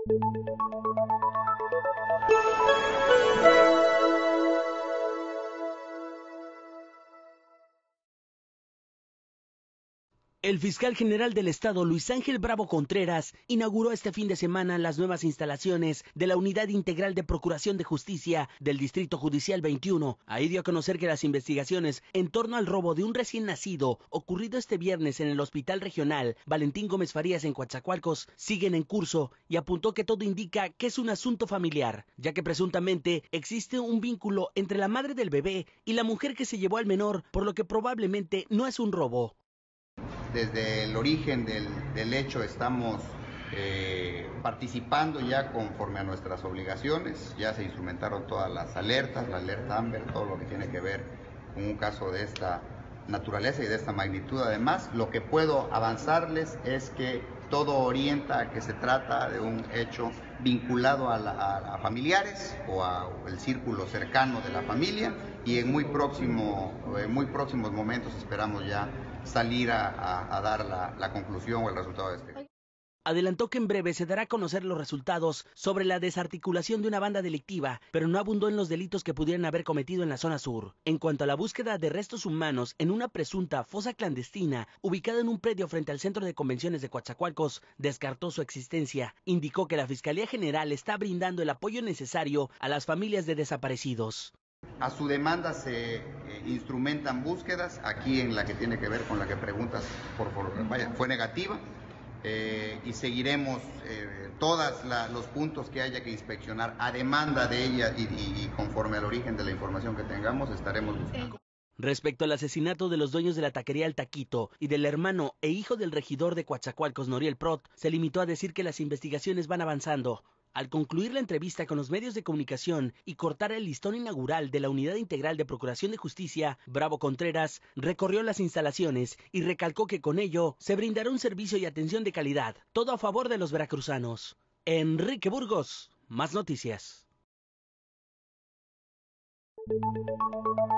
El fiscal general del estado, Luis Ángel Bravo Contreras, inauguró este fin de semana las nuevas instalaciones de la Unidad Integral de Procuración de Justicia del Distrito Judicial 21. Ahí dio a conocer que las investigaciones en torno al robo de un recién nacido ocurrido este viernes en el Hospital Regional Valentín Gómez Farías en Coatzacoalcos siguen en curso y apuntó que todo indica que es un asunto familiar, ya que presuntamente existe un vínculo entre la madre del bebé y la mujer que se llevó al menor, por lo que probablemente no es un robo. Desde el origen del hecho estamos participando ya conforme a nuestras obligaciones, ya se instrumentaron todas las alertas, la alerta Amber, todo lo que tiene que ver con un caso de esta naturaleza y de esta magnitud. Además, lo que puedo avanzarles es que todo orienta a que se trata de un hecho vinculado a familiares o al círculo cercano de la familia, y en muy próximos momentos esperamos ya salir a dar la conclusión o el resultado de este. Adelantó que en breve se dará a conocer los resultados sobre la desarticulación de una banda delictiva, pero no abundó en los delitos que pudieran haber cometido en la zona sur. En cuanto a la búsqueda de restos humanos en una presunta fosa clandestina ubicada en un predio frente al Centro de Convenciones de Coatzacoalcos, descartó su existencia. Indicó que la Fiscalía General está brindando el apoyo necesario a las familias de desaparecidos. A su demanda se instrumentan búsquedas. Aquí en la que tiene que ver con la que preguntas, fue negativa. Y seguiremos todos los puntos que haya que inspeccionar a demanda de ella y conforme al origen de la información que tengamos, estaremos buscando. Respecto al asesinato de los dueños de la taquería El Taquito y del hermano e hijo del regidor de Coatzacoalcos, Noriel Prot, se limitó a decir que las investigaciones van avanzando. Al concluir la entrevista con los medios de comunicación y cortar el listón inaugural de la Unidad Integral de Procuración de Justicia, Bravo Contreras recorrió las instalaciones y recalcó que con ello se brindará un servicio y atención de calidad, todo a favor de los veracruzanos. Enrique Burgos, más noticias.